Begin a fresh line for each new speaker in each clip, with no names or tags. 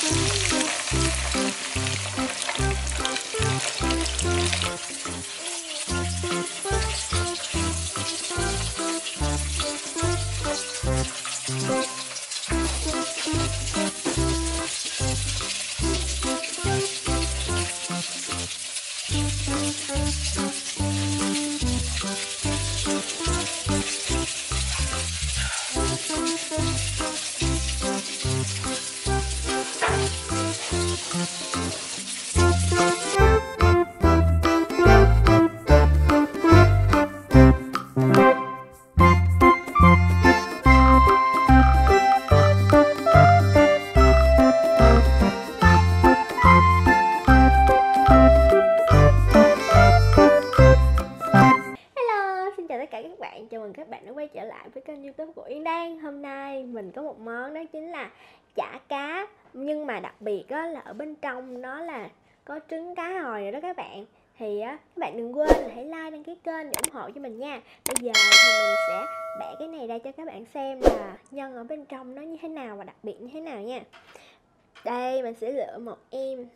Chào mừng các bạn đã quay trở lại với kênh YouTube của Yến Đan. Hôm nay mình có một món đó chính là chả cá, nhưng mà đặc biệt đó là ở bên trong nó là có trứng cá hồi rồi đó các bạn. Thì các bạn đừng quên là hãy like, đăng ký kênh để ủng hộ cho mình nha. Bây giờ thì mình sẽ bẻ cái này ra cho các bạn xem là nhân ở bên trong nó như thế nào và đặc biệt như thế nào nha. Đây, mình sẽ lựa một em.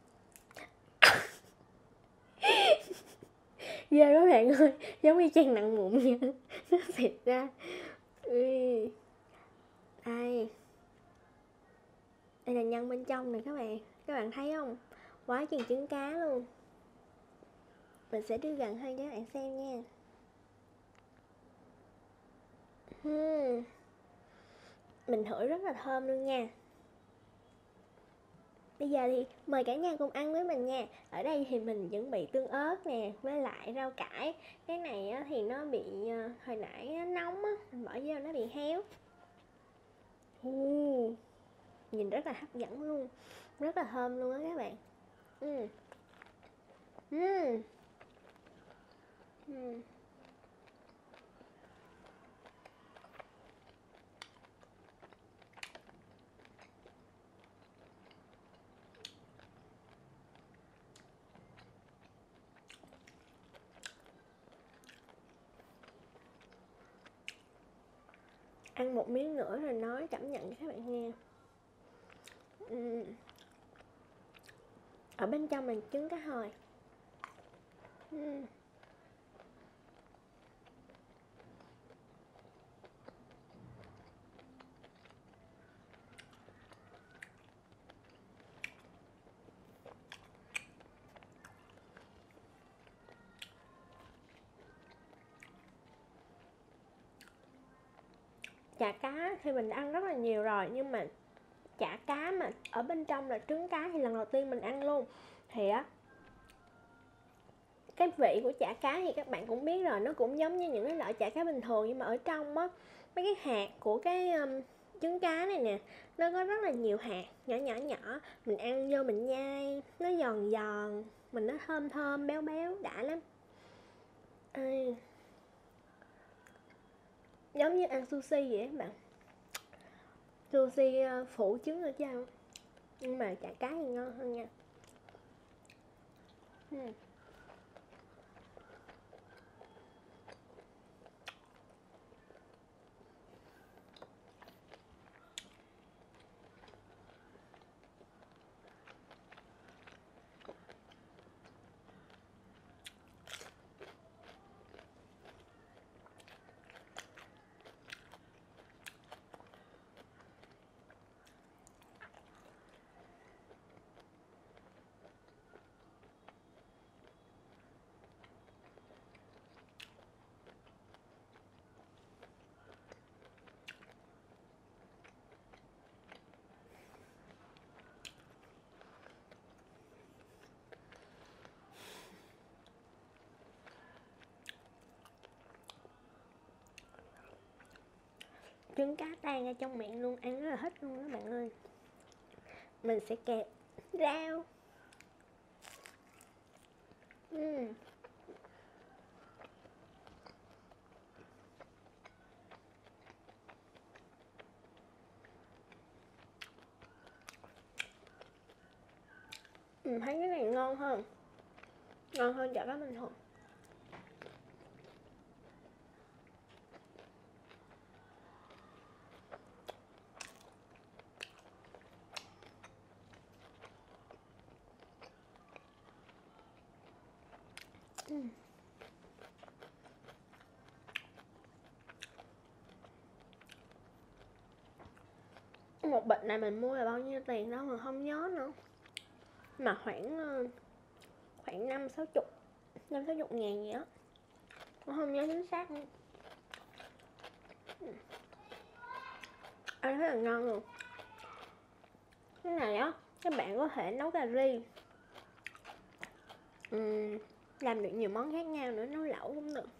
Ghê các bạn ơi, giống như trang nặng mụn vậy. Nó xịt ra. Đây, đây là nhân bên trong này các bạn thấy không? Quá chừng trứng cá luôn. Mình sẽ đưa gần hơn cho các bạn xem nha. Mình thổi rất là thơm luôn nha. Bây giờ thì mời cả nhà cùng ăn với mình nha. Ở đây thì mình chuẩn bị tương ớt nè, với lại rau cải. Cái này thì nó bị hồi nãy nó nóng á, mình bỏ vô nó bị héo. Nhìn rất là hấp dẫn luôn, rất là thơm luôn á các bạn. Ăn một miếng nữa rồi nói cảm nhận cho các bạn nghe. Ở bên trong mình trứng cá hồi. Chả cá thì mình đã ăn rất là nhiều rồi, nhưng mà chả cá mà ở bên trong là trứng cá thì lần đầu tiên mình ăn luôn. Thì cái vị của chả cá thì các bạn cũng biết rồi, nó cũng giống như những cái loại chả cá bình thường, nhưng mà ở trong mấy cái hạt của cái trứng cá này nè, nó có rất là nhiều hạt nhỏ nhỏ nhỏ. Mình ăn vô mình nhai, nó giòn giòn, mình nó thơm thơm béo béo đã lắm. Giống như ăn sushi vậy các bạn. Sushi phủ trứng ở trong, nhưng mà chả cá thì ngon hơn nha. Trứng cá tan ra trong miệng luôn, ăn rất là thích luôn các bạn ơi. Mình sẽ kẹp rau. Mình thấy cái này ngon hơn chả cá bình thường. Một bịch này mình mua là bao nhiêu tiền đâu mà không nhớ nữa, mà khoảng 50-60 ngàn gì đó, cũng không nhớ chính xác nữa. Ăn rất là ngon luôn. Cái này á, các bạn có thể nấu cà ri, làm được nhiều món khác nhau nữa, nấu lẩu cũng được.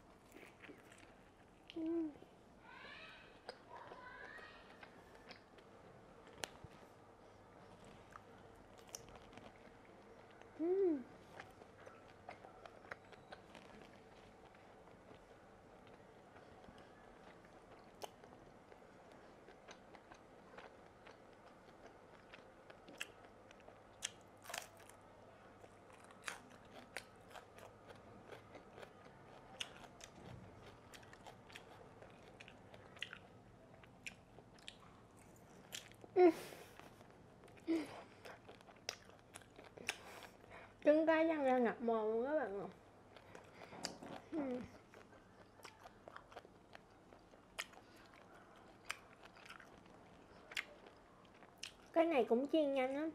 Trứng cá văng ra ngập mồm luôn các bạn ạ. Cái này cũng chiên nhanh lắm,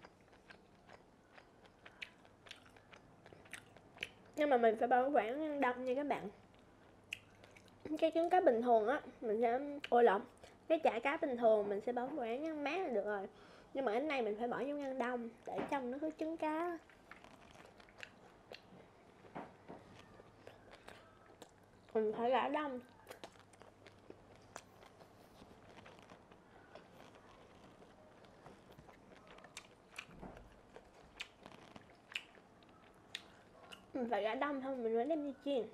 nhưng mà mình phải bảo quản ngăn đông nha các bạn. Cái trứng cá bình thường á, mình sẽ cái chả cá bình thường mình sẽ bảo quản ngăn mát là được rồi, nhưng mà cái này mình phải bỏ vô ngăn đông để trong nó có trứng cá. Mình phải rã đông. Mình phải rã đông thôi mình mới đem đi chiên.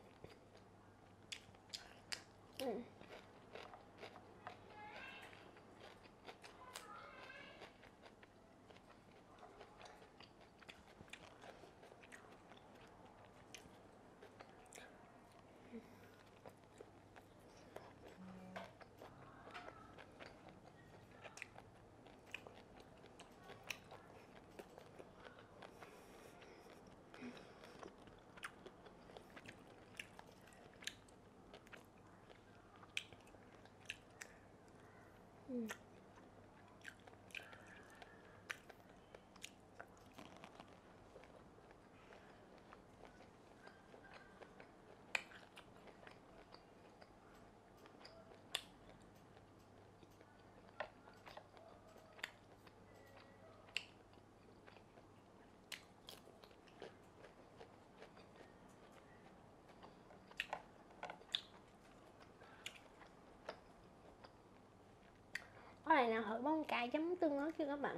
Có này nào thử bông cải chấm tương ớt chưa các bạn?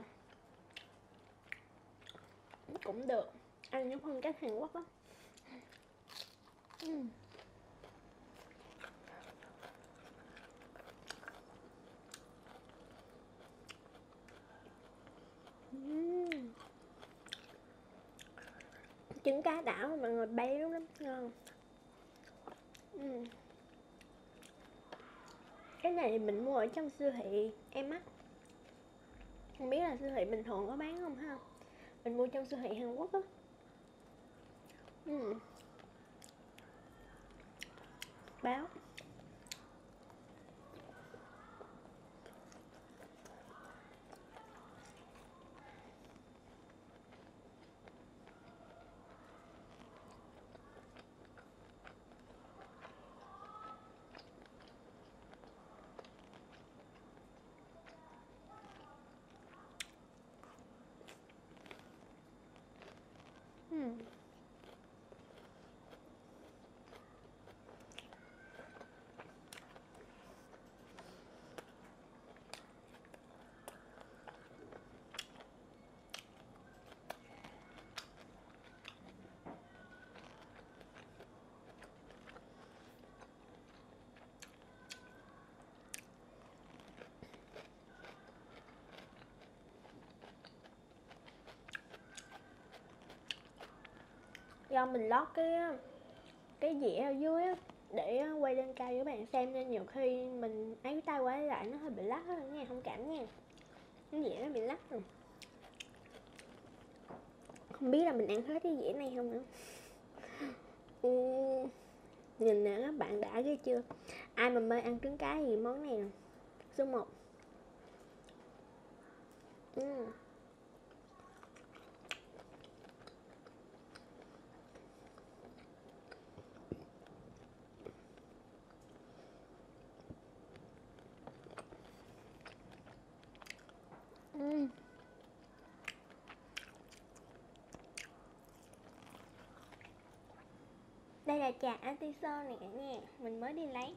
Cũng được, ăn giống phong cách Hàn Quốc á. Trứng cá đảo mọi người, béo lắm, ngon. Cái này thì mình mua ở trong siêu thị em á, không biết là siêu thị bình thường có bán không ha. Mình mua trong siêu thị Hàn Quốc á. Báo. Do mình lót cái dĩa ở dưới á để quay lên cao cho các bạn xem, nên nhiều khi mình ấy tay quay lại nó hơi bị lắc á nha, thông cảm nha. Cái dĩa nó bị lắc rồi. Không biết là mình ăn hết cái dĩa này không nữa. Nhìn nè các bạn, đã ghê chưa? Ai mà mê ăn trứng cá thì món này nè, số 1. Đây là trà artisan này cả nhà, mình mới đi lấy.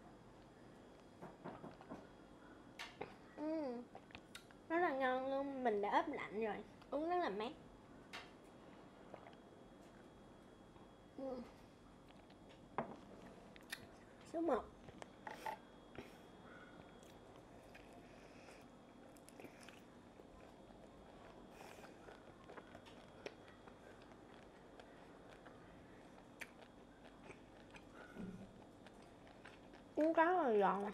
Rất là ngon luôn, mình đã ướp lạnh rồi, uống rất là mát. Số 1. Trứng cá là giòn,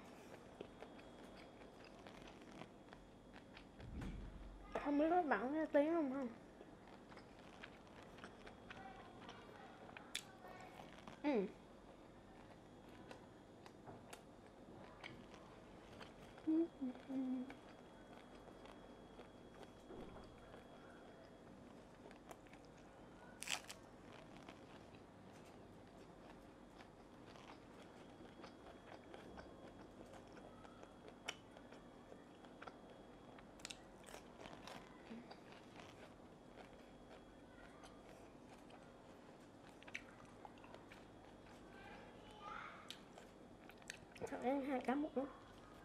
không biết các bạn nghe tiếng không ha? Ăn 2 cá một lúc.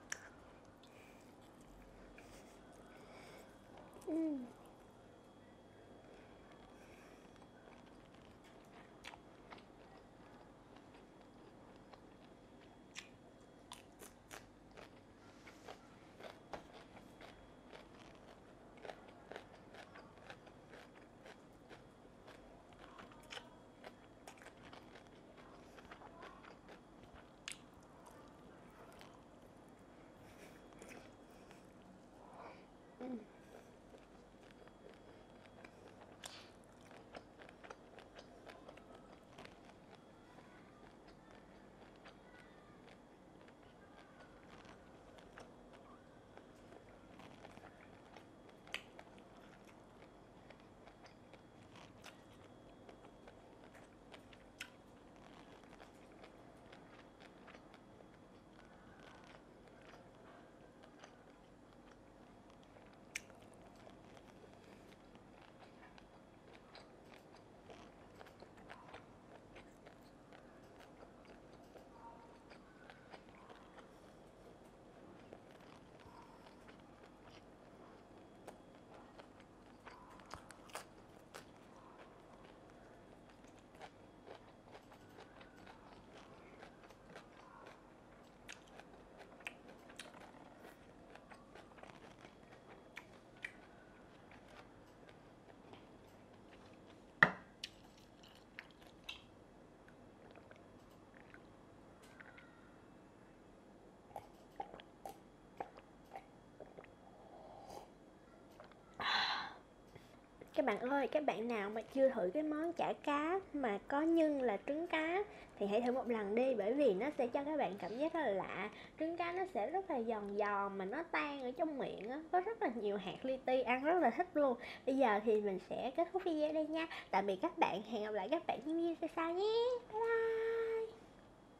Các bạn ơi, các bạn nào mà chưa thử cái món chả cá mà có nhân là trứng cá thì hãy thử một lần đi, bởi vì nó sẽ cho các bạn cảm giác rất là lạ. Trứng cá nó sẽ rất là giòn giòn mà nó tan ở trong miệng á, có rất là nhiều hạt li ti, ăn rất là thích luôn. Bây giờ thì mình sẽ kết thúc video đây nha. Tạm biệt các bạn, hẹn gặp lại các bạn trong video sau nhé. Bye bye.